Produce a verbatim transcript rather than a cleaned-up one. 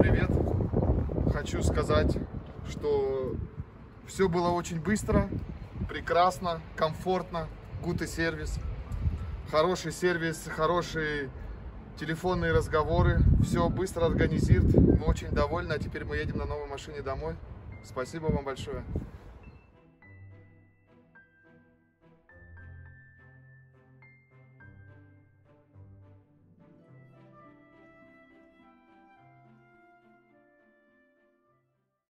привет! Хочу сказать, что все было очень быстро, прекрасно, комфортно, good сервис, хороший сервис, хорошие телефонные разговоры, все быстро организирует, мы очень довольны, а теперь мы едем на новой машине домой. Спасибо вам большое!